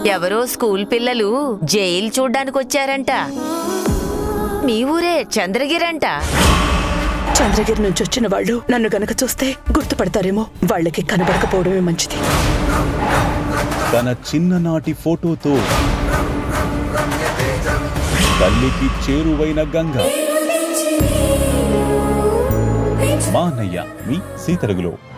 ఎవరో స్కూల్ పిల్లలు జైలు చూడ్డానికి వచ్చారంట. మీ ఊరే చంద్రగిరంట. చంద్రగిరి నుంచి వచ్చిన వాళ్ళు నన్ను గనక చూస్తే గుర్తుపడతారేమో. వాళ్ళకి కనబడకపోవడమే మంచిది. తన చిన్ననాటి ఫోటోతో తల్లికి చేరువైన గంగ. మానయ్య మీ సీ తెలుగులో.